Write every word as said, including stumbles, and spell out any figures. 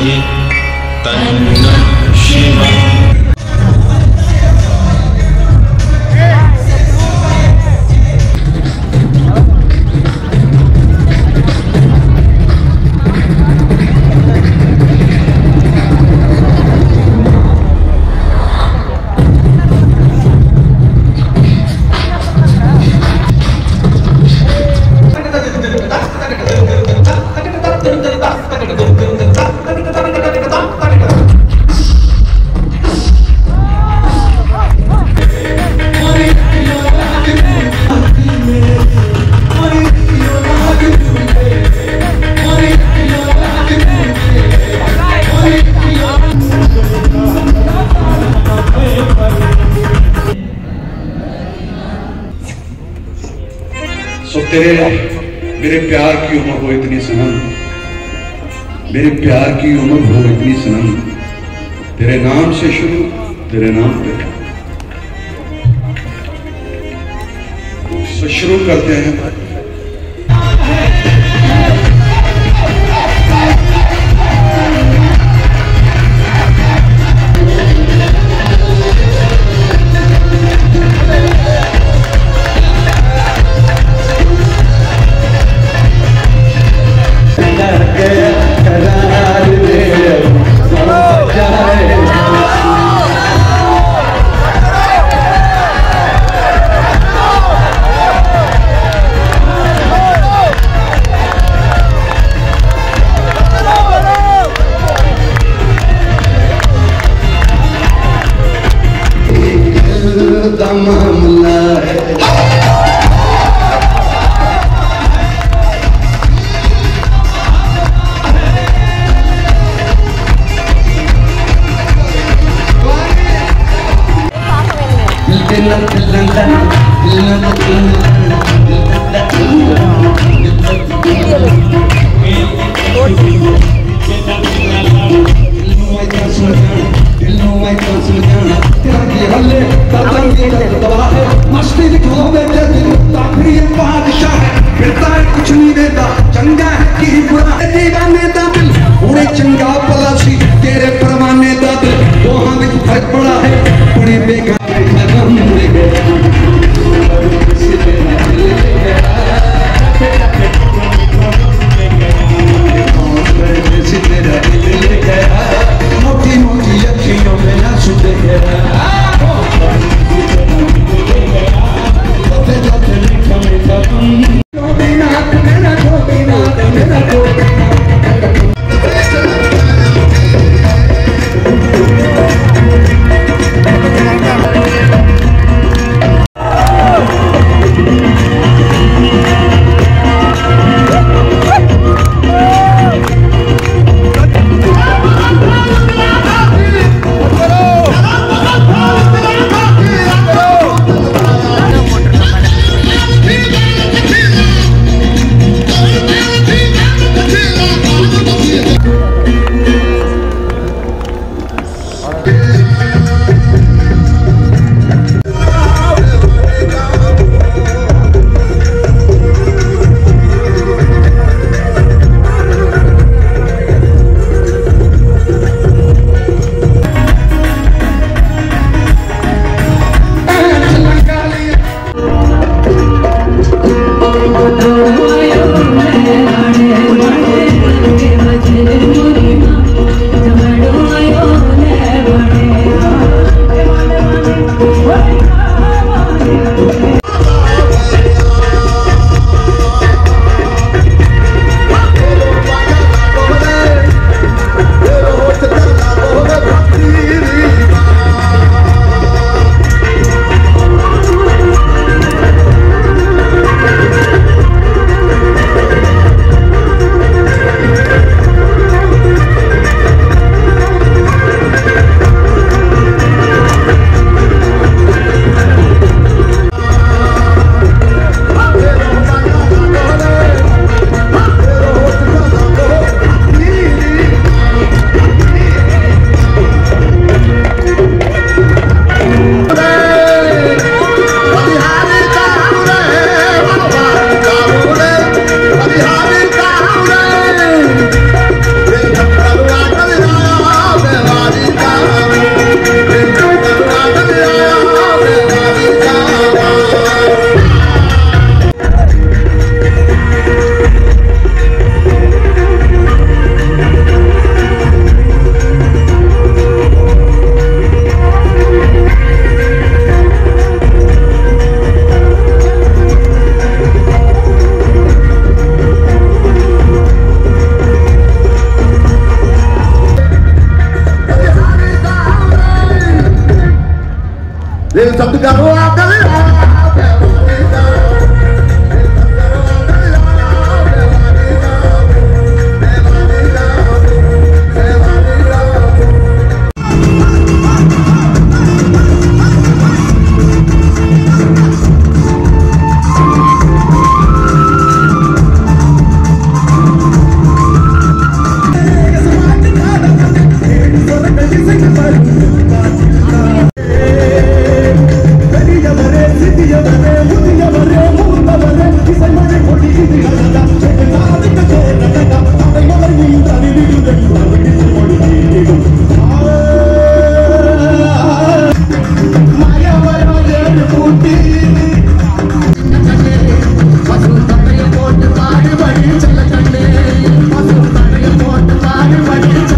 तन्नः शिवः। सो तेरे मेरे प्यार की उम्र हो इतनी सनम, मेरे प्यार की उम्र हो इतनी सनम, तेरे नाम से शुरू तेरे नाम पे। तो शुरू करते हैं। मस्ती दिखो बेटे ताकि ये बादशाह है, फिरता है कुछ नहीं देता, चंगा है कि बुरा है। दीवाने दा दिल उड़े चंगा भला सी, तेरे परवाने दा दिल दोहां विच फर्क बड़ा है। बड़े बेगाने लगम ले गए मोटी मोटी अखियों में ना सुते Govinda, Govinda, Govinda, Govinda. दिल सब करो आगल Body